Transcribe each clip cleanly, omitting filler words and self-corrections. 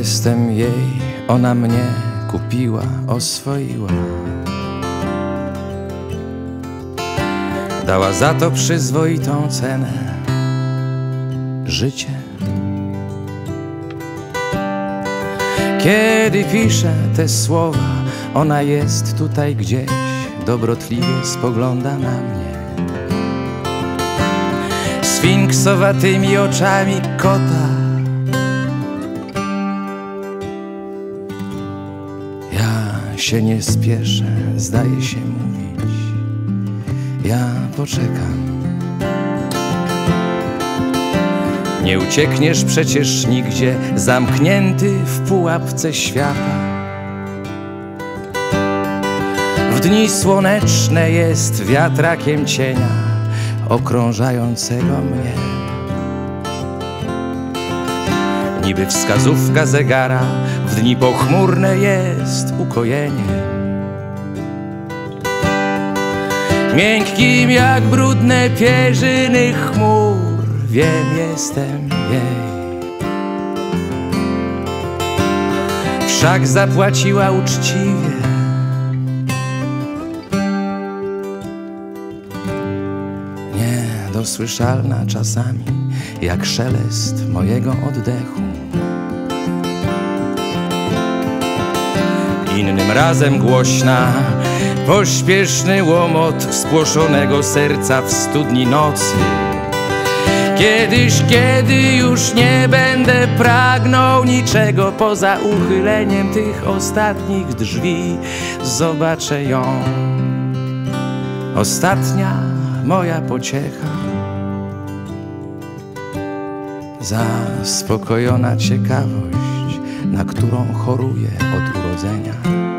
jestem jej, ona mnie kupiła, oswoiła. Dała za to przyzwoitą cenę, życie. Kiedy piszę te słowa, ona jest tutaj gdzieś, dobrotliwie spogląda na mnie sfinksowatymi oczami kota. Ja się nie spieszę, zdaje się mówić, ja poczekam. Nie uciekniesz przecież nigdzie, zamknięty w pułapce świata. W dni słoneczne jest wiatrakiem cienia okrążającego mnie. Niby wskazówka zegara, w dni pochmurne jest ukojenie. Miękkim jak brudne pierzyny chmur, wiem, jestem jej. Wszak zapłaciła uczciwie. Niedosłyszalna czasami, jak szelest mojego oddechu. Innym razem głośna, pośpieszny łomot spłoszonego serca w studni nocy. Kiedyś, kiedy już nie będę pragnął niczego poza uchyleniem tych ostatnich drzwi, zobaczę ją. Ostatnia moja pociecha, zaspokojona ciekawość, na którą choruję od urodzenia.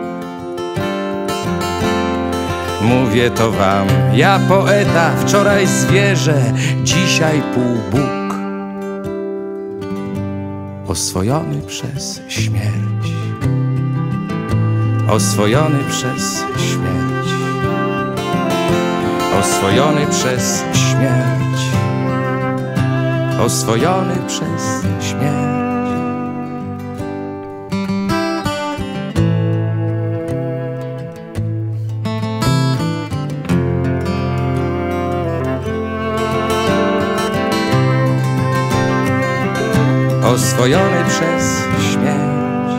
Mówię to wam, ja poeta, wczoraj zwierzę, dzisiaj półbóg, oswojony przez śmierć, oswojony przez śmierć, oswojony przez śmierć, oswojony przez śmierć. Oswojony przez śmierć.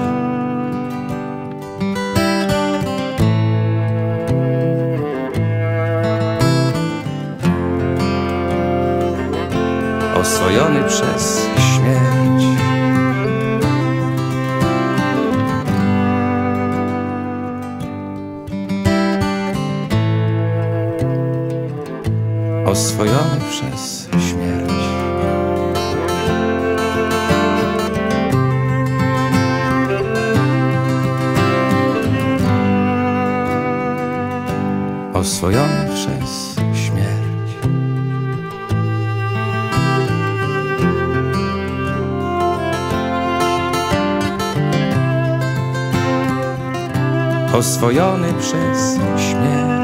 Oswojony przez śmierć. Oswojony przez śmierć. Oswojony przez śmierć. Oswojony przez śmierć.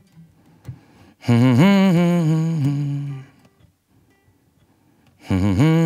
Mm-hmm.